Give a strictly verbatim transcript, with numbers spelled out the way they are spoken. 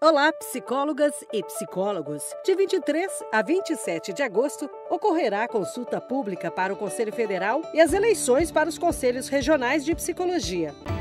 Olá, psicólogas e psicólogos! De vinte e três a vinte e sete de agosto, ocorrerá a consulta pública para o Conselho Federal e as eleições para os Conselhos Regionais de Psicologia.